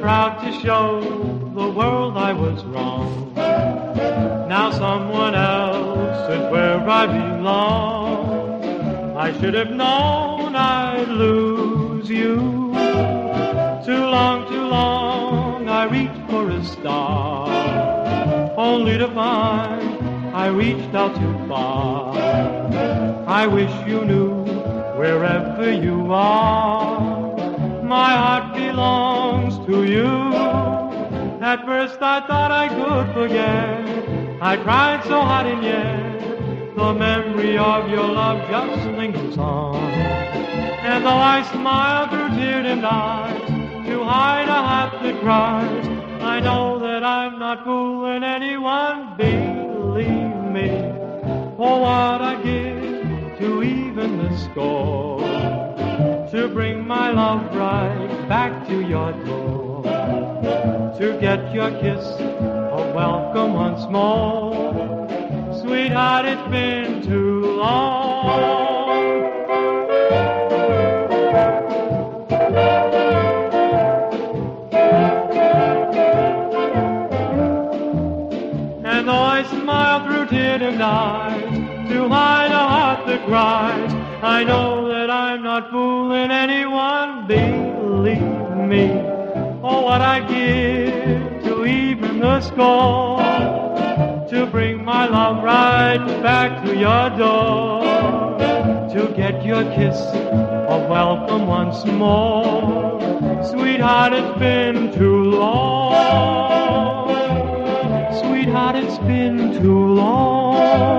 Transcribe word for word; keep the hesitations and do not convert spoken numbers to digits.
proud to show the world I was wrong. Now someone else is where I belong. I should have known I'd lose you. Too long, too long I reached for a star, only to find I reached out too far. I wish you knew, wherever you are, my heart belongs to you. At first I thought I could forget, I tried so hard and yet the memory of your love just lingers on. And though I smile through tear-dimmed eyes to hide a heart that cries, I know that I'm not fooling anyone, believe me. Oh, what I give to even the score, to bring my love right back to your door, to get your kiss, a welcome once more. Sweetheart, it's been too long. And though I smile through tear-dimmed eyes to hide a heart that cries, I know that I'm not fooling anyone, believe me. Oh, what I give to even the score, to bring my love right back to your door, to get your kiss, a welcome once more. Sweetheart, it's been too long. Sweetheart, it's been too long.